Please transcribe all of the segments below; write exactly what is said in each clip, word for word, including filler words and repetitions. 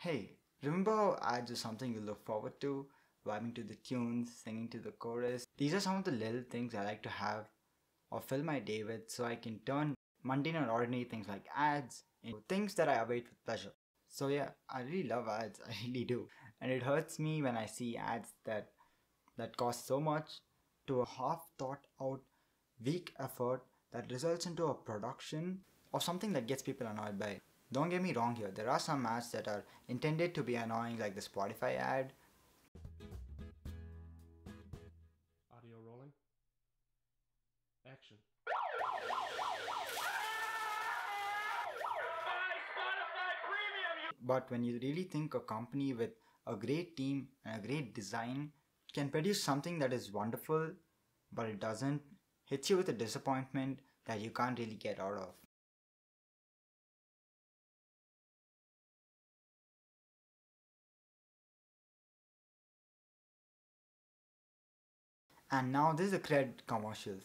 Hey, remember how ads are something you look forward to? Vibing to the tunes, singing to the chorus. These are some of the little things I like to have or fill my day with so I can turn mundane and ordinary things like ads into things that I await with pleasure. So yeah, I really love ads, I really do. And it hurts me when I see ads that that cost so much to a half thought out, weak effort that results into a production of something that gets people annoyed by. Don't get me wrong here, there are some ads that are intended to be annoying, like the Spotify ad. Audio rolling. Action. But when you really think a company with a great team and a great design can produce something that is wonderful, but it doesn't, hits you with a disappointment that you can't really get out of. And now this is a cred commercial.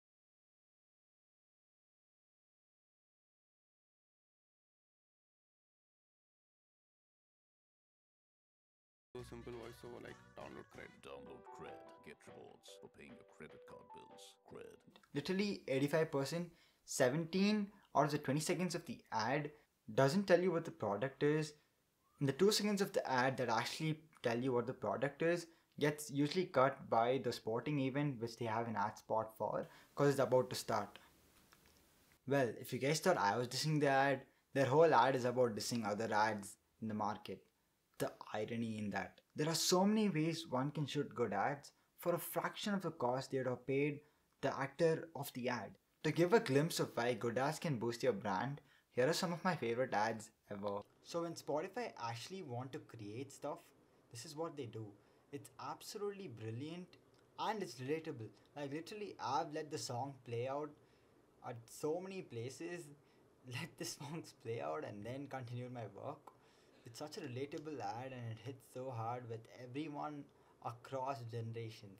Simple voiceover like download cred. Download cred. Get rewards for paying your credit card bills. Cred. Literally eighty-five percent, seventeen out of the twenty seconds of the ad doesn't tell you what the product is. And the two seconds of the ad that actually tell you what the product is gets usually cut by the sporting event which they have an ad spot for because it's about to start. Well, if you guys thought I was dissing the ad, their whole ad is about dissing other ads in the market. The irony in that. There are so many ways one can shoot good ads for a fraction of the cost they would have paid the actor of the ad. To give a glimpse of why good ads can boost your brand, here are some of my favorite ads ever. So when Spotify actually want to create stuff, this is what they do. It's absolutely brilliant and it's relatable. Like literally I've let the song play out at so many places, let the songs play out and then continue my work. It's such a relatable ad and it hits so hard with everyone across generations.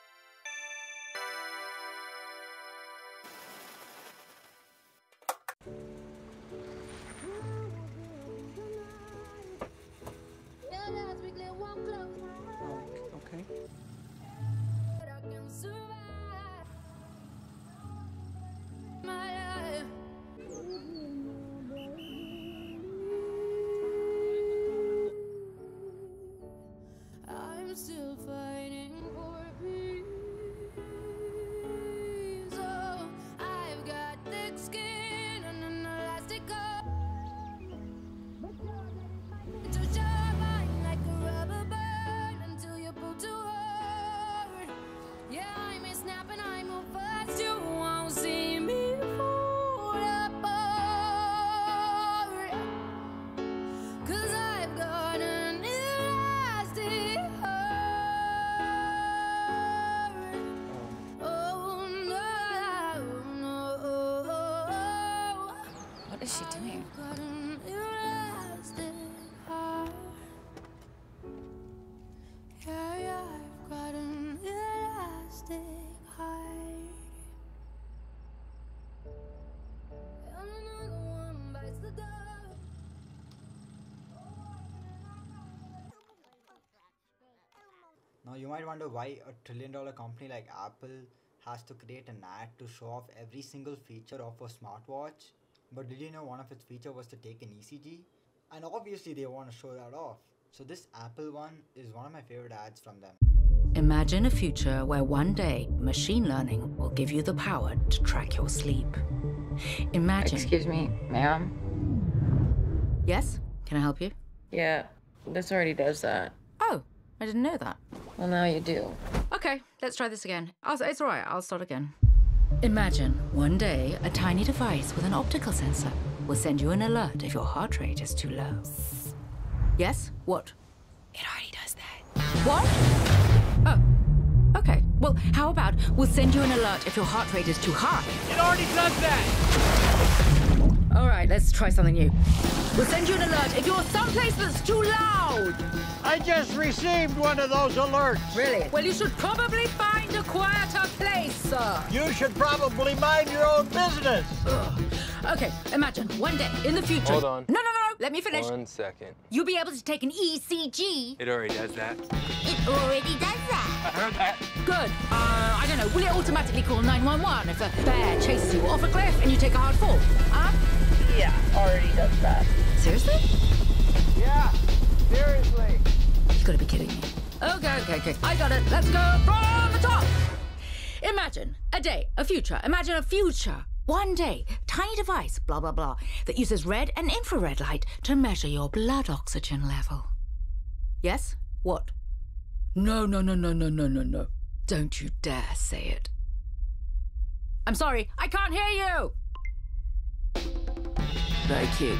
Okay. Still fighting for peace. Oh, I've got thick skin and an elastic coat. To shine like a rubber band until you pull too hard. Yeah, I may snap and I move fast. You won't see me fall apart. Cause I've got an elastic heart. What is she doing? Now you might wonder why a trillion dollar company like Apple has to create an ad to show off every single feature of a smartwatch. But did you know one of its features was to take an E C G? And obviously they want to show that off. So this Apple one is one of my favorite ads from them. Imagine a future where one day machine learning will give you the power to track your sleep. Imagine. Excuse me, ma'am? Yes? Can I help you? Yeah, this already does that. Oh, I didn't know that. Well, now you do. Okay, let's try this again. I'll, it's all right, I'll start again. Imagine one day a tiny device with an optical sensor will send you an alert if your heart rate is too low. Yes? What? It already does that. What? Oh, okay. Well, how about we'll send you an alert if your heart rate is too high? It already does that! All right, let's try something new. We'll send you an alert if you're someplace that's too loud. I just received one of those alerts. Really? Well, you should probably find a quieter place, sir. You should probably mind your own business. Ugh. Okay, imagine one day in the future. Hold on. No, no, no. let me finish. One second. You'll be able to take an E C G. It already does that. It already does that. I heard that. Good. Uh, I don't know. Will it automatically call nine one one if a bear chases you off a cliff and you take a hard fall? Huh? Yeah, already does that. Seriously? Yeah, seriously. You gotta be kidding me. Okay, okay, okay. I got it. Let's go from the top. Imagine a day, a future. Imagine a future. One day, tiny device, blah, blah, blah, that uses red and infrared light to measure your blood oxygen level. Yes? What? No, no, no, no, no, no, no, no. Don't you dare say it. I'm sorry, I can't hear you! Very cute.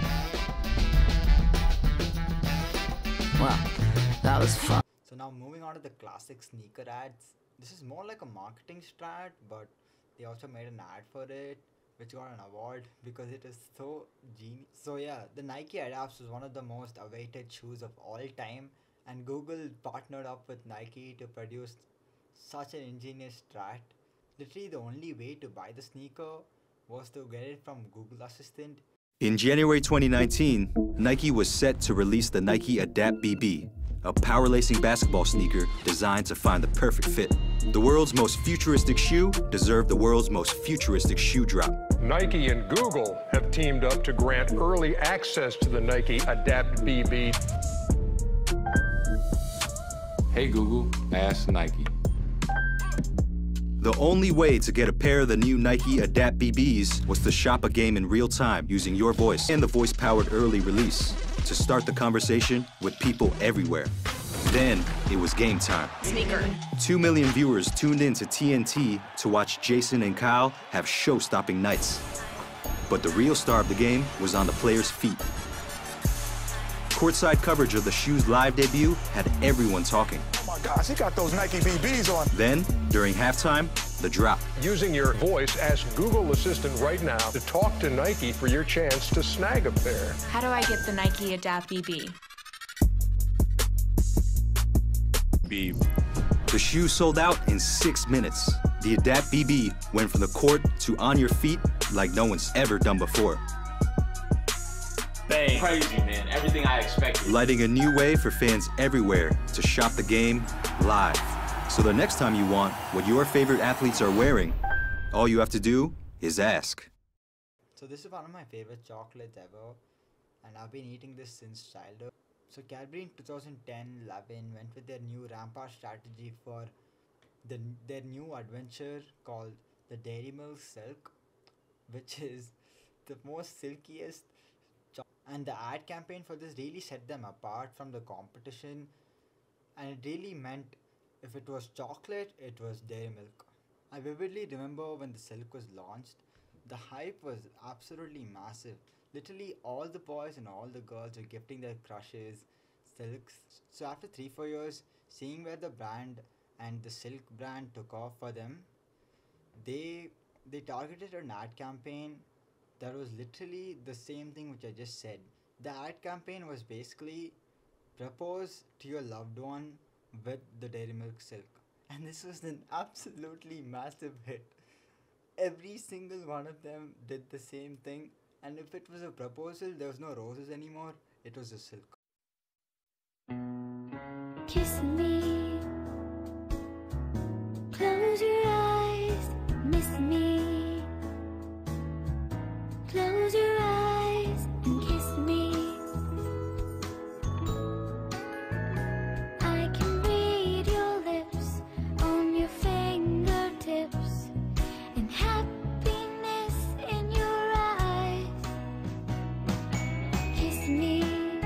Well, that was fun. So now moving on to the classic sneaker ads. This is more like a marketing strat, but they also made an ad for it, which got an award because it is so genius. So yeah, the Nike Adapt was one of the most awaited shoes of all time, and Google partnered up with Nike to produce such an ingenious strat. Literally the only way to buy the sneaker was to get it from Google Assistant. In January twenty nineteen, Nike was set to release the Nike Adapt B B, a power lacing basketball sneaker designed to find the perfect fit. The world's most futuristic shoe deserved the world's most futuristic shoe drop. Nike and Google have teamed up to grant early access to the Nike Adapt B B. Hey Google, ask Nike. The only way to get a pair of the new Nike Adapt B Bs was to shop a game in real time using your voice and the voice-powered early release to start the conversation with people everywhere. Then, it was game time. Sneaker. Two million viewers tuned in to T N T to watch Jason and Kyle have show-stopping nights. But the real star of the game was on the players' feet. Courtside coverage of the shoe's live debut had everyone talking. Oh my gosh, he got those Nike B Bs on. Then, during halftime, the drop. Using your voice, ask Google Assistant right now to talk to Nike for your chance to snag a pair. How do I get the Nike Adapt B B? B. The shoe sold out in six minutes. The Adapt B B went from the court to on your feet like no one's ever done before. Bang. Crazy, man. Everything I expected. Lighting a new way for fans everywhere to shop the game live. So the next time you want what your favorite athletes are wearing, all you have to do is ask. So this is one of my favorite chocolates ever, and I've been eating this since childhood. So Cadbury in two thousand ten eleven went with their new rampart strategy for the, their new adventure called the Dairy Milk Silk, which is the most silkiest. And the ad campaign for this really set them apart from the competition, and it really meant if it was chocolate, it was dairy milk. I vividly remember when the silk was launched, the hype was absolutely massive. Literally all the boys and all the girls were gifting their crushes silks. So after three four years, seeing where the brand and the silk brand took off for them, they they targeted an ad campaign that was literally the same thing which I just said. The ad campaign was basically propose to your loved one with the Dairy Milk Silk. And this was an absolutely massive hit. Every single one of them did the same thing. And if it was a proposal, there was no roses anymore. It was a silk. Kiss me. Close your eyes. Miss me. Close your eyes and kiss me. I can read your lips on your fingertips and happiness in your eyes. Kiss me.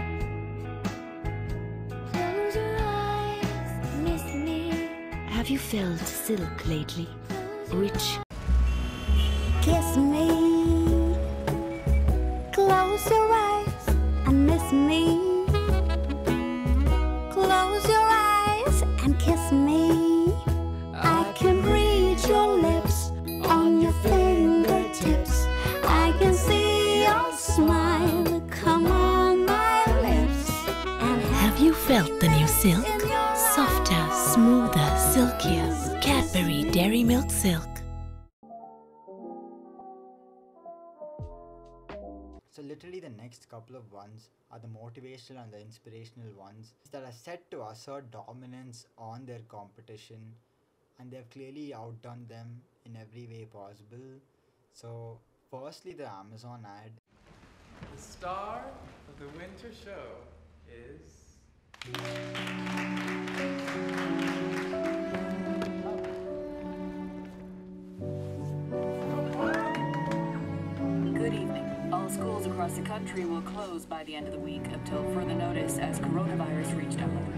Close your eyes, miss me. Have you felt silk lately? Rich. Kiss me. Close your eyes and miss me. Close your eyes and kiss me. I can read your lips on your fingertips. I can see your smile come on my lips. And have you felt the new silk? Softer, smoother, silkier. Cadbury Dairy Milk Silk. So literally the next couple of ones are the motivational and the inspirational ones that are set to assert dominance on their competition, and they've clearly outdone them in every way possible. So firstly, the Amazon ad. The star of the winter show is... Good evening. All schools across the country will close by the end of the week until further notice as coronavirus reached a limit.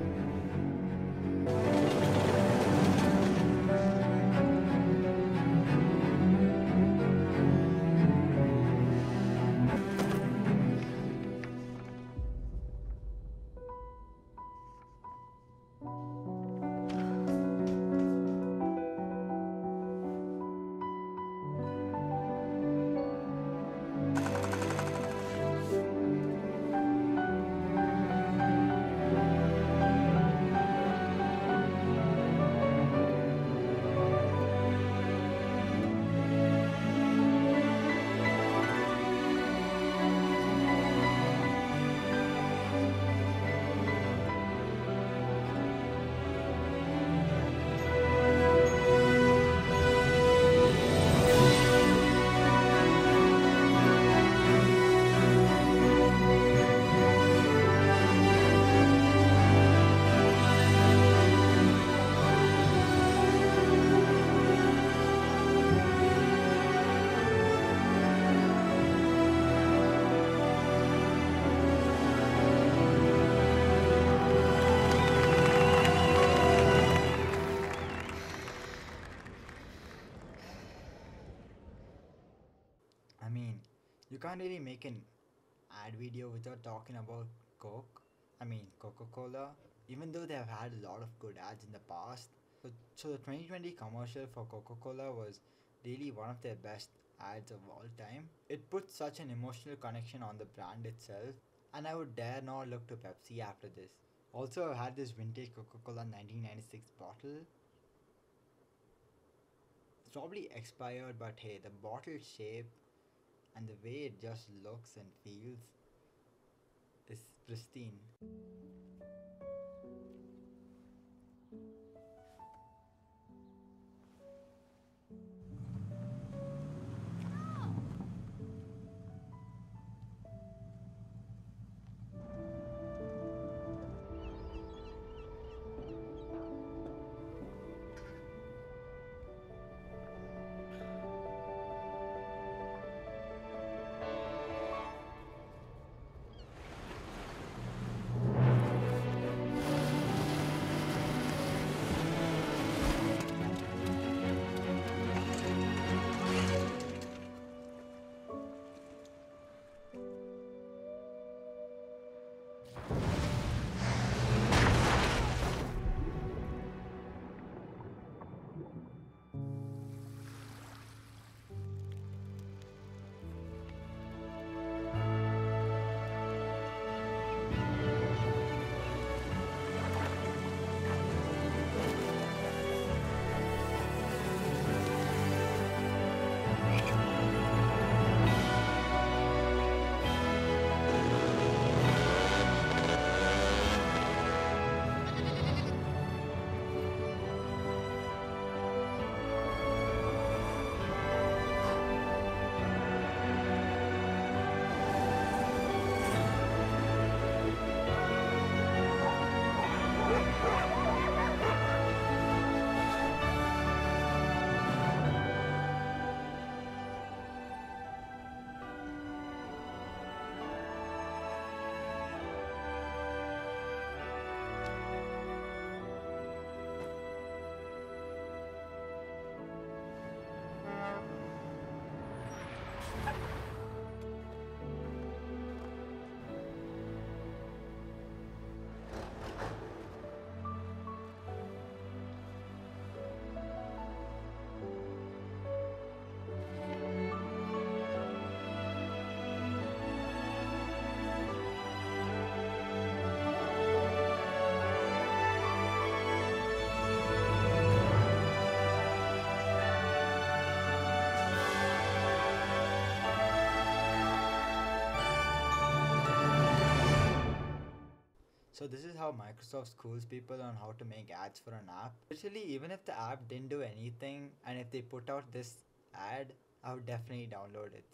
I mean, you can't really make an ad video without talking about Coke. I mean, Coca-Cola. Even though they have had a lot of good ads in the past. So, so the twenty twenty commercial for Coca-Cola was really one of their best ads of all time. It puts such an emotional connection on the brand itself. And I would dare not look to Pepsi after this. Also, I've had this vintage Coca-Cola nineteen ninety-six bottle. It's probably expired, but hey, the bottle shape and the way it just looks and feels is pristine. So this is how Microsoft schools people on how to make ads for an app. Literally, even if the app didn't do anything, and if they put out this ad, I would definitely download it.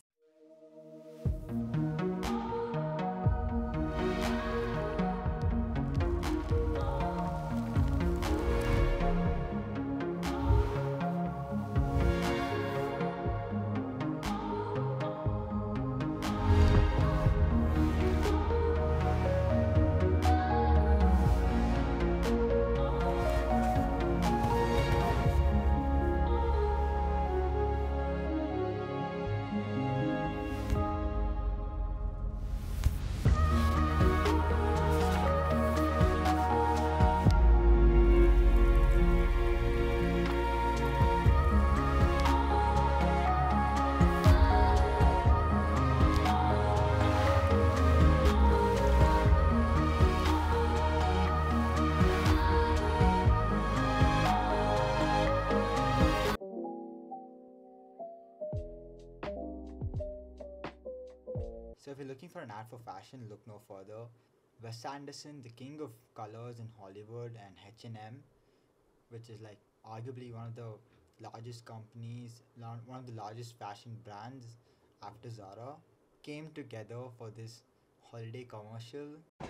So if you're looking for an ad for fashion, look no further. Wes Anderson, the king of colors in Hollywood, and H and M, which is like arguably one of the largest companies, one of the largest fashion brands after Zara, came together for this holiday commercial.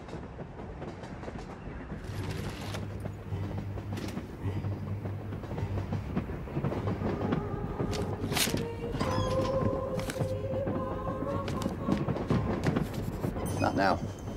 Not now.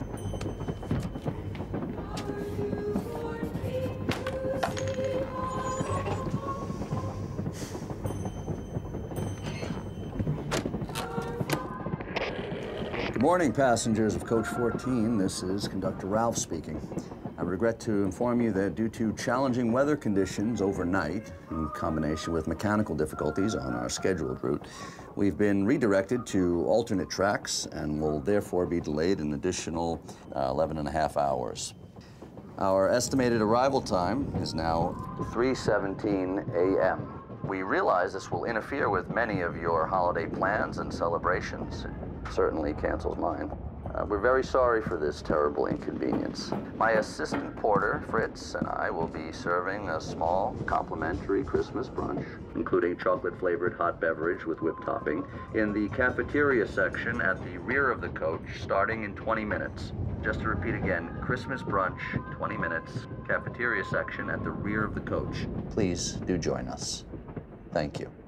Good morning, passengers of Coach fourteen. This is Conductor Ralph speaking. I regret to inform you that due to challenging weather conditions overnight, in combination with mechanical difficulties on our scheduled route, we've been redirected to alternate tracks and will therefore be delayed an additional uh, eleven and a half hours. Our estimated arrival time is now three seventeen a m We realize this will interfere with many of your holiday plans and celebrations. It certainly cancels mine. Uh, we're very sorry for this terrible inconvenience. My assistant porter, Fritz, and I will be serving a small complimentary Christmas brunch, including chocolate-flavored hot beverage with whipped topping, in the cafeteria section at the rear of the coach, starting in twenty minutes. Just to repeat again, Christmas brunch, twenty minutes, cafeteria section at the rear of the coach. Please do join us. Thank you.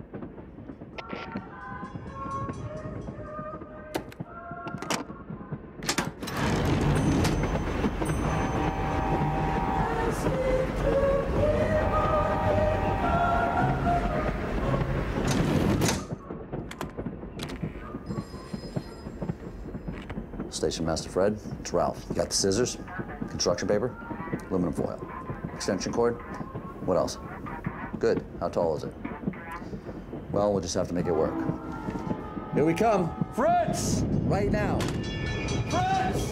Station Master Fred, it's Ralph. You got the scissors, construction paper, aluminum foil, extension cord. What else? Good. How tall is it? Well, we'll just have to make it work. Here we come. Fritz! Right now. Fritz!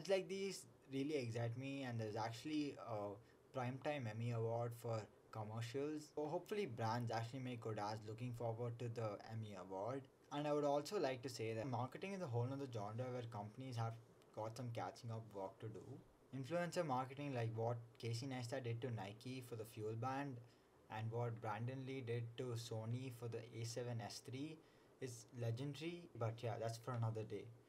Ads like these really excite me, and there's actually a Primetime Emmy Award for commercials. So hopefully brands actually make good ads. Looking forward to the Emmy Award. And I would also like to say that marketing is a whole other genre where companies have got some catching up work to do. Influencer marketing, like what Casey Neistat did to Nike for the Fuel Band and what Brandon Lee did to Sony for the A seven S three, is legendary. But yeah, that's for another day.